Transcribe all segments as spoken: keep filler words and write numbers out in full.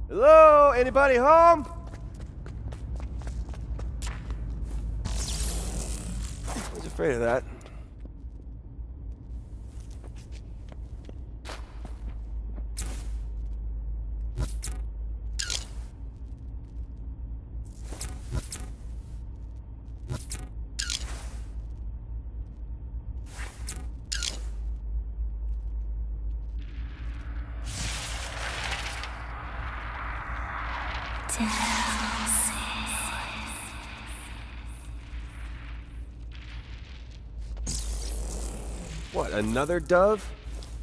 Hello? Anybody home? I was afraid of that. What, another dove?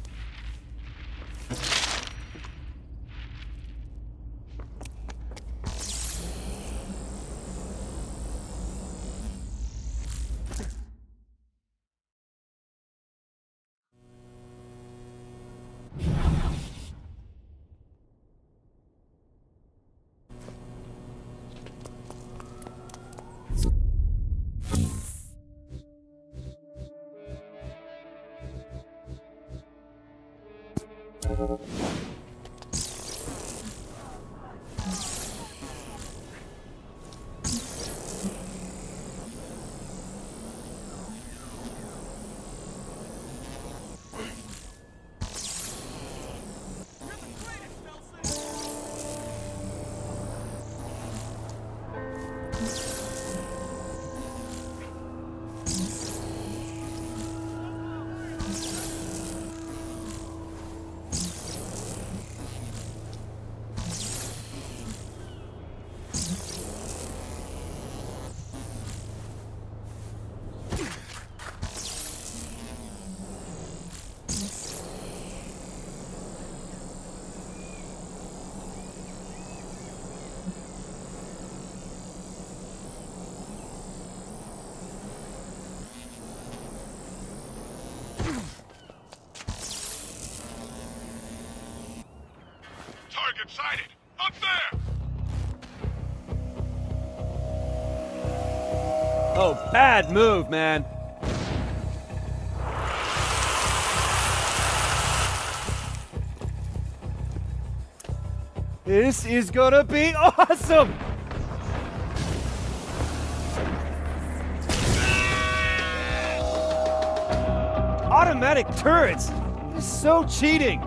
Target sighted! Up there! Oh, bad move, man. This is gonna be awesome! Automatic turrets! This is so cheating!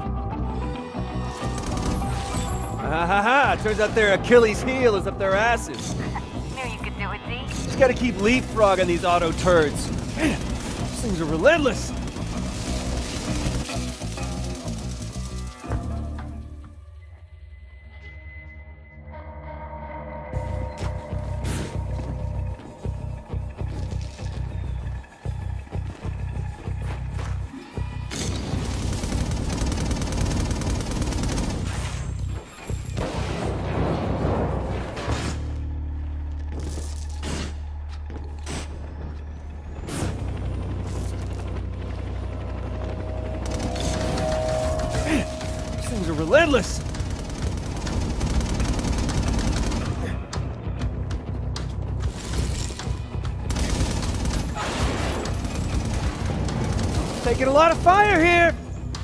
Ha ha ha! Turns out their Achilles heel is up their asses. Knew you could do it, D. Just gotta keep leapfrogging these auto turds. Man, these things are relentless. Things are relentless. Taking a lot of fire here.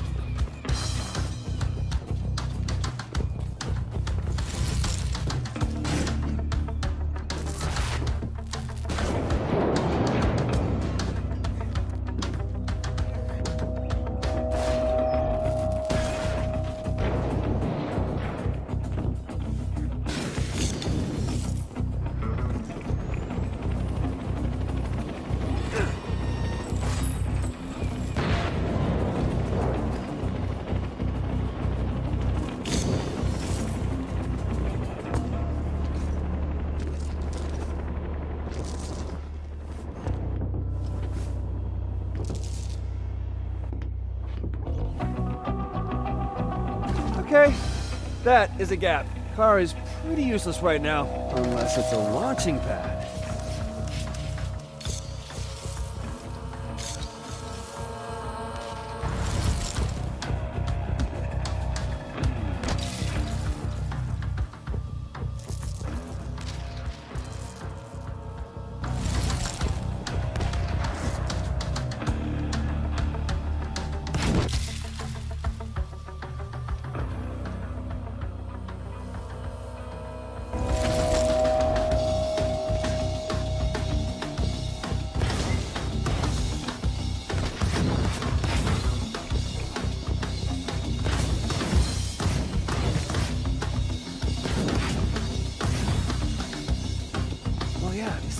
Okay, that is a gap. Car is pretty useless right now, unless it's a launching pad.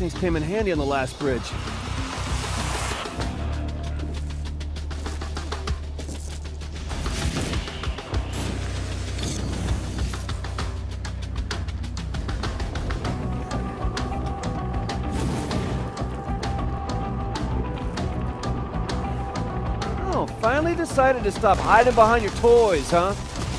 things came in handy on the last bridge. Oh, finally decided to stop hiding behind your toys, huh?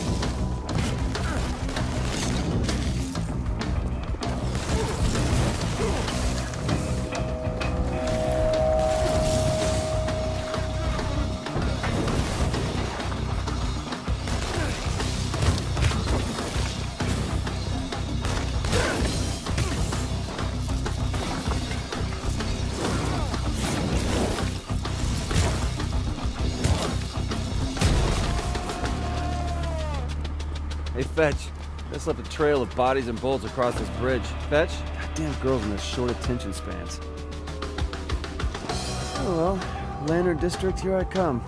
Hey, Fetch. This left a trail of bodies and bullets across this bridge. Fetch? Goddamn girls in their short attention spans. Oh well. Lantern District, here I come.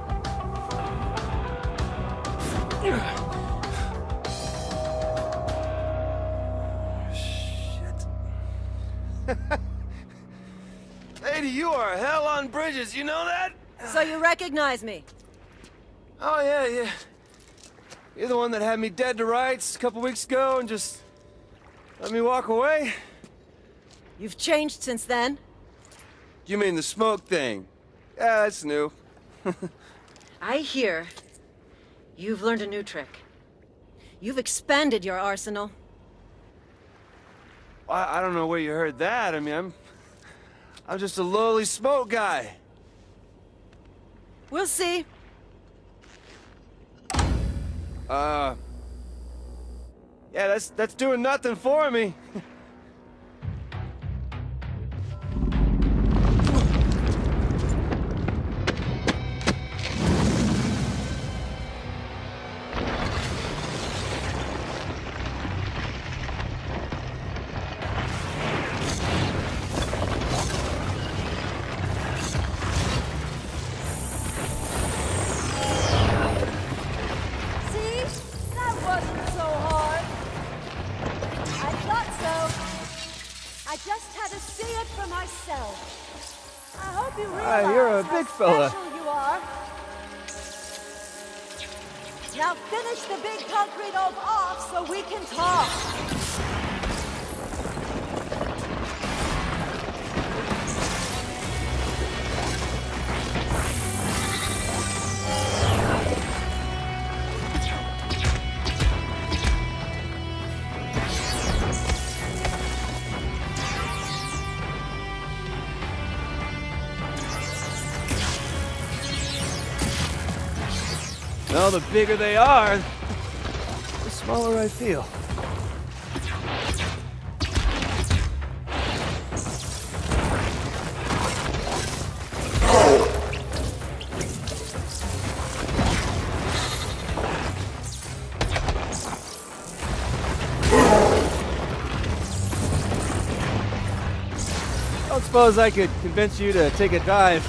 Shit. Lady, you are hell on bridges, you know that? So you recognize me? Oh, yeah, yeah. You're the one that had me dead to rights a couple weeks ago and just let me walk away? You've changed since then. You mean the smoke thing? Yeah, that's new. I hear you've learned a new trick. You've expanded your arsenal. I, I don't know where you heard that. I mean, I'm... I'm just a lowly smoke guy. We'll see. Uh... Yeah, that's, that's doing nothing for me. Ah, you're a big fella. You are. Now finish the big concrete oaf off so we can talk. Well, the bigger they are, the smaller I feel. I don't suppose I could convince you to take a dive.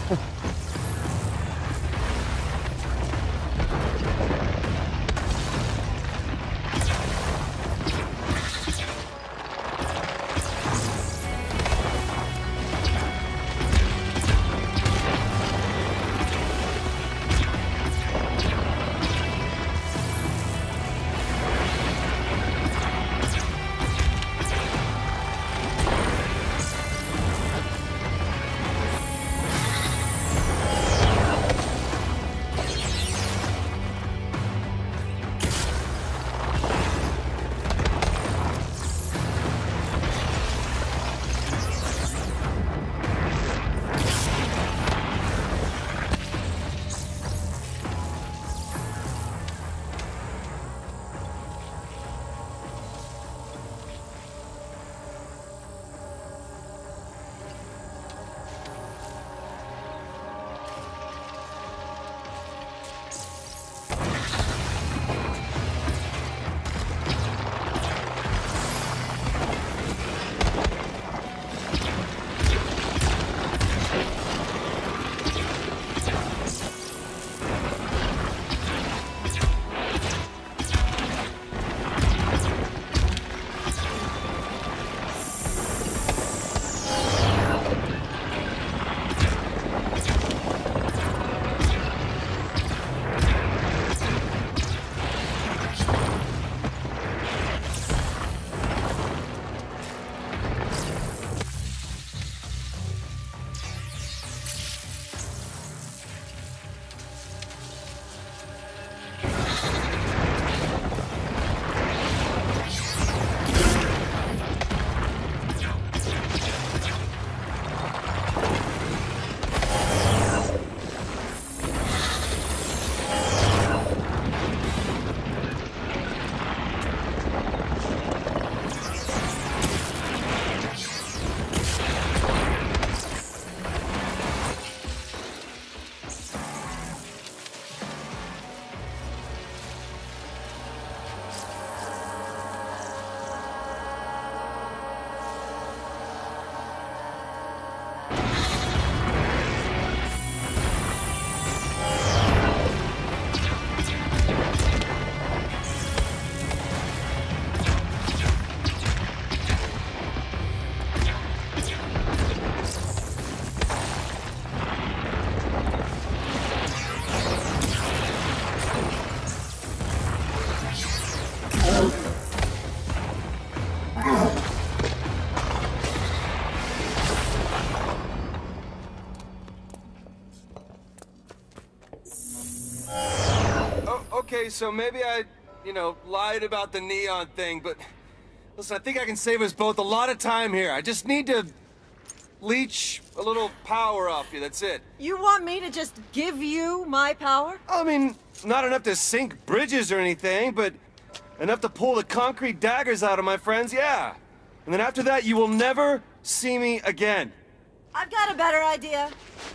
okay, so maybe I, you know, lied about the neon thing, but listen, I think I can save us both a lot of time here. I just need to leech a little power off you, that's it. You want me to just give you my power? I mean, not enough to sink bridges or anything, but enough to pull the concrete daggers out of my friends, yeah. And then after that, you will never see me again. I've got a better idea.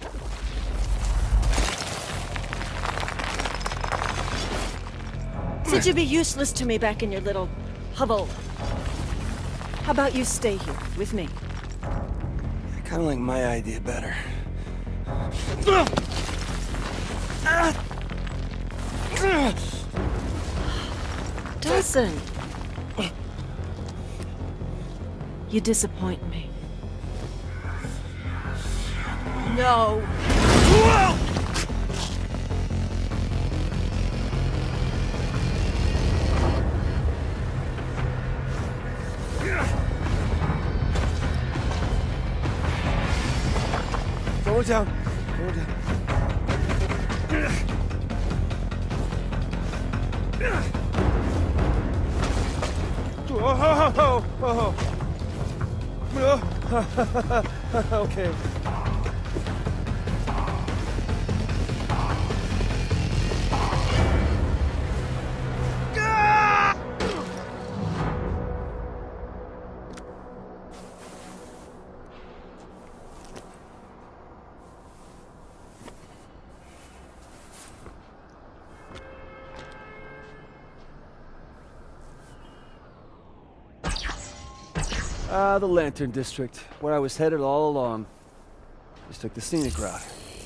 Since you'd be useless to me back in your little hovel, how about you stay here with me? I kind of like my idea better. Delsin, you disappoint me. No. Go down. Go down. Oh, oh, oh, oh. Okay. Ah, the Lantern District, where I was headed all along. Just took the scenic route.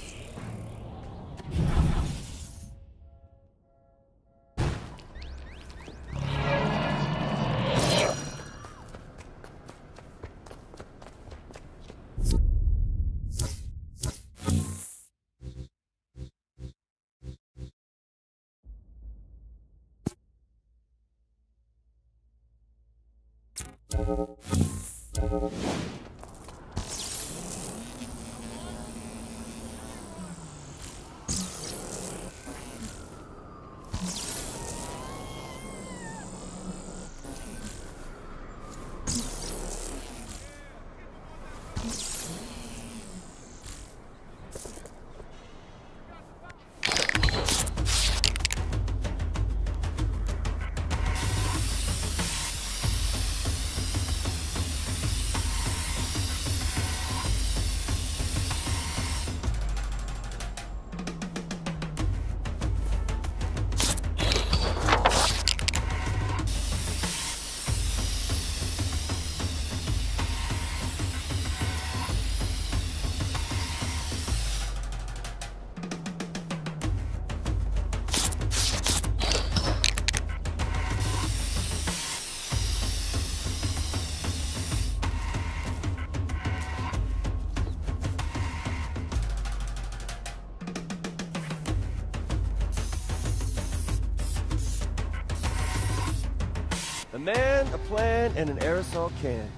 A man, a plan, and an aerosol can.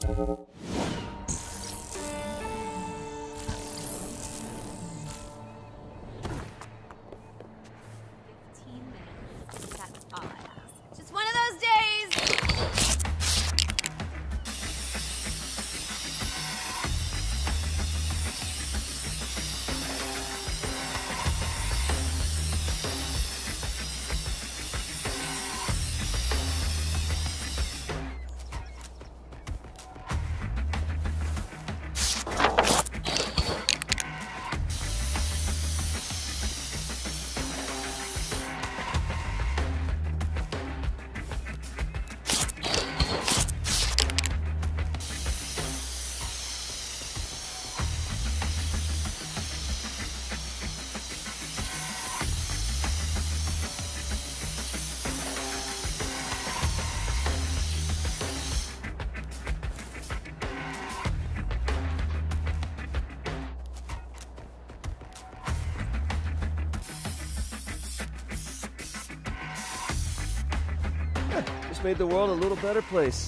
That's all I ask. Just one of those days! Just made the world a little better place.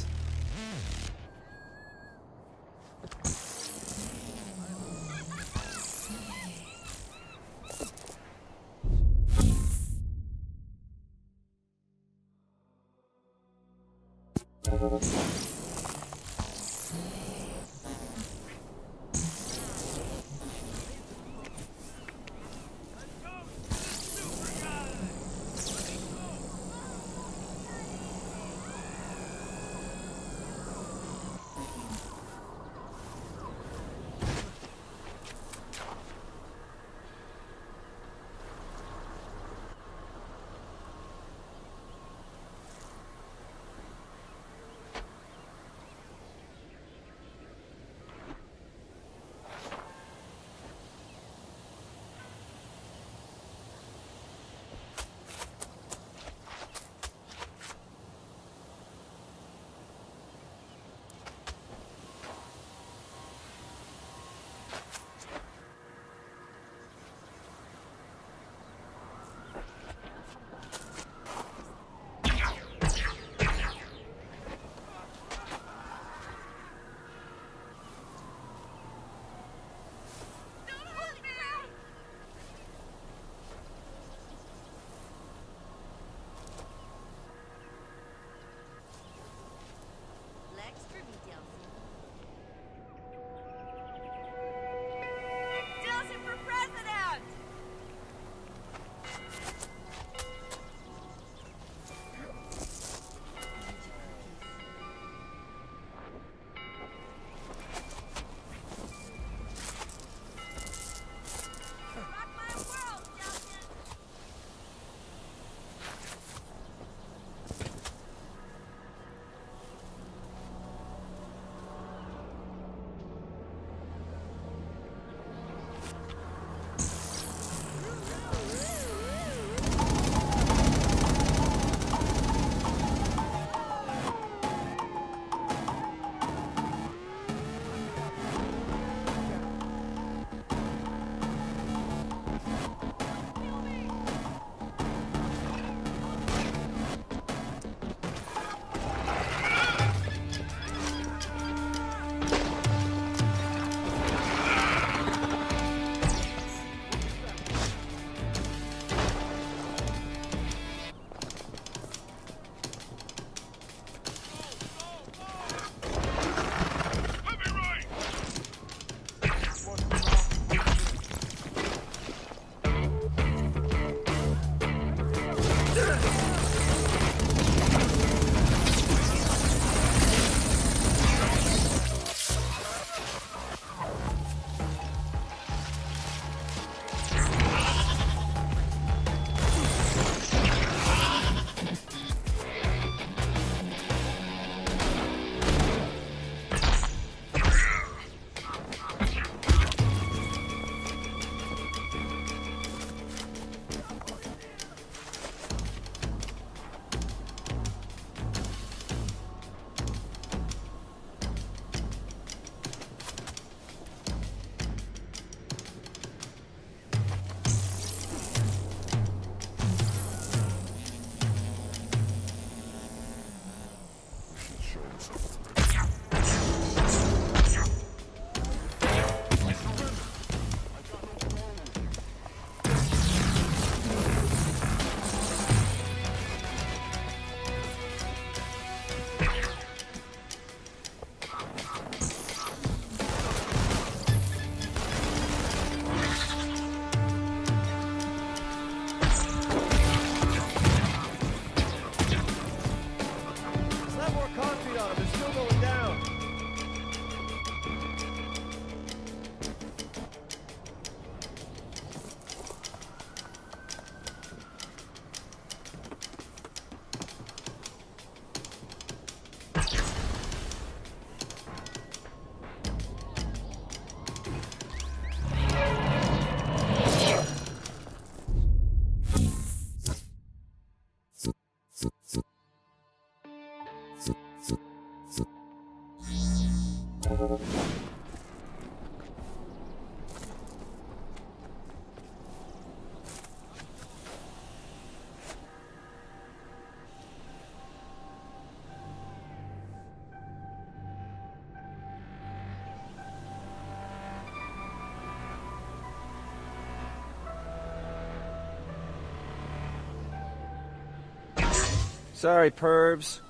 Sorry, pervs.